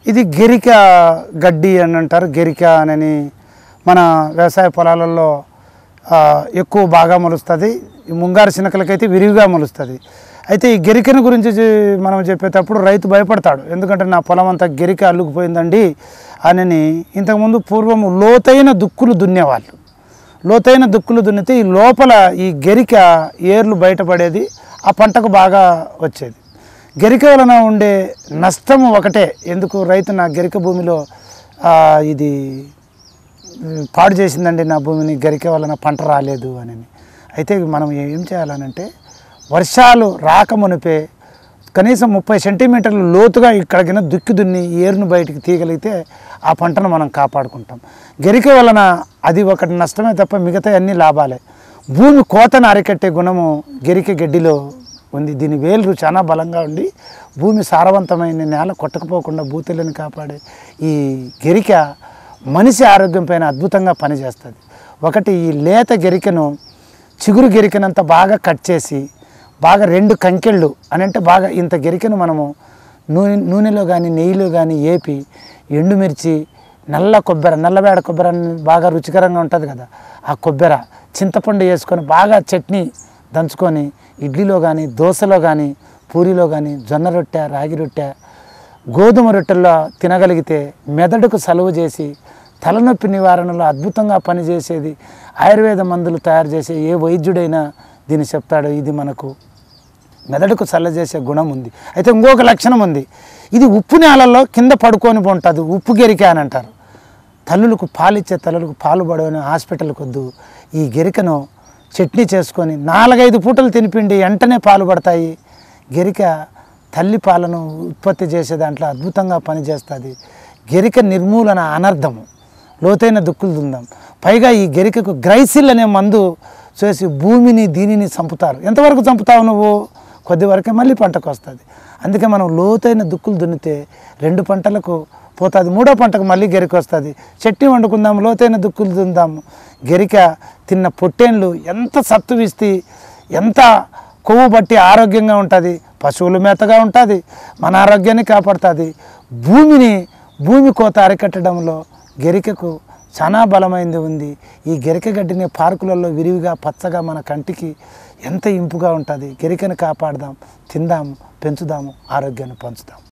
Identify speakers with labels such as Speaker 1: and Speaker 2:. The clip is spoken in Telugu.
Speaker 1: ఇది గెరిక గడ్డి అని అంటారు. గెరిక అని మన వ్యవసాయ పొలాలలో ఎక్కువ బాగా మొలుస్తుంది. ఈ ముంగారు చినకలకైతే విరివిగా మొలుస్తుంది. అయితే ఈ గెరికను గురించి మనం చెప్పేటప్పుడు రైతు భయపడతాడు. ఎందుకంటే నా పొలం అంతా గెరిక అల్లుకుపోయిందండి అని. ఇంతకుముందు పూర్వము లోతైన దుక్కులు దున్నేవాళ్ళు. లోతైన దుక్కులు దున్నితే ఈ లోపల ఈ గెరిక ఏర్లు బయటపడేది, ఆ పంటకు బాగా వచ్చేది. గెరిక వలన ఉండే నష్టము ఒకటే, ఎందుకు రైతు నా గెరిక భూమిలో ఇది పాడు చేసిందండి నా భూమిని, గెరిక వలన పంట రాలేదు అని. అయితే మనం ఏం చేయాలనంటే వర్షాలు రాకమునిపే కనీసం 30 సెంటీమీటర్లు లోతుగా ఇక్కడికిన దుక్కి దున్ని ఏరును బయటికి తీయగలిగితే ఆ పంటను మనం కాపాడుకుంటాం. గెరిక వలన అది ఒకటి నష్టమే తప్ప మిగతా అన్ని లాభాలే. భూమి కోతను అరికట్టే గుణము గెరిక గడ్డిలో ఉంది. దీని వేళ్ళు చాలా బలంగా ఉండి భూమి సారవంతమైన నేల కొట్టకపోకుండా భూతెలను కాపాడే ఈ గెరిక మనిషి ఆరోగ్యం పైన అద్భుతంగా పనిచేస్తుంది. ఒకటి, ఈ లేత గెరికను చిగురు గెరికనంతా బాగా కట్ చేసి బాగా 2 కంకెళ్ళు అని అంటే బాగా ఇంత గెరికను మనము నూనెలో కానీ నెయ్యిలో కానీ ఏపి ఎండుమిర్చి, నల్లబేడ కొబ్బరి బాగా రుచికరంగా ఉంటుంది కదా, ఆ కొబ్బరి చింతపండు వేసుకొని బాగా చట్నీ దంచుకొని ఇడ్లీలో కానీ దోశలో కానీ పూరిలో కానీ జొన్న రొట్టె, రాగి రొట్టె, గోధుమ రొట్టెల్లో తినగలిగితే మెదడుకు సలువ చేసి తలనొప్పి నివారణలో అద్భుతంగా పనిచేసేది. ఆయుర్వేద మందులు తయారు చేసే ఏ వైద్యుడైనా దీన్ని చెప్తాడు. ఇది మనకు మెదడుకు చల్లజేసే గుణం ఉంది. అయితే ఇంకొక లక్షణం ఉంది. ఇది ఉప్పు నేలల్లో కింద పడుకొని ఉంటుంది, ఉప్పు గెరిక అని అంటారు. తల్లులకు పాలిచ్చే తల్లులకు పాలు పడవని హాస్పిటల్కి వద్దు. ఈ గెరికను చట్నీ చేసుకొని 4-5 పూటలు తినిపిండి వెంటనే పాలు పడతాయి. గెరిక తల్లి పాలను ఉత్పత్తి చేసే దాంట్లో అద్భుతంగా పనిచేస్తుంది. గెరిక నిర్మూలన అనర్థము. లోతైన దుక్కులు దుందాం. పైగా ఈ గెరికకు గ్రైసిల్ అనే మందు చేసి భూమిని దీనిని చంపుతారు. ఎంతవరకు చంపుతావు నువ్వు? కొద్ది వరకే మళ్ళీ పంటకు వస్తుంది. అందుకే మనం లోతైన దుక్కులు దున్నితే 2 పంటలకు పోతుంది, 3వ పంటకు మళ్ళీ గెరిక వస్తుంది. చట్నీ వండుకుందాము, లోతైన దుక్కులు దుందాము. గెరిక తిన్న పొట్టేళ్ళు ఎంత సత్తువిస్తే, ఎంత కొవ్వు బట్టి ఆరోగ్యంగా ఉంటుంది. పశువులు మేతగా ఉంటుంది, మన ఆరోగ్యాన్ని కాపాడుతుంది. భూమి కోత అరికట్టడంలో గెరికకు చాలా బలమైనది ఉంది. ఈ గెరిక గడ్డిని పార్కులలో విరివిగా పచ్చగా మన కంటికి ఎంత ఇంపుగా ఉంటుంది. గెరికను కాపాడదాం, తిందాము, పెంచుదాము, ఆరోగ్యాన్ని పంచుదాం.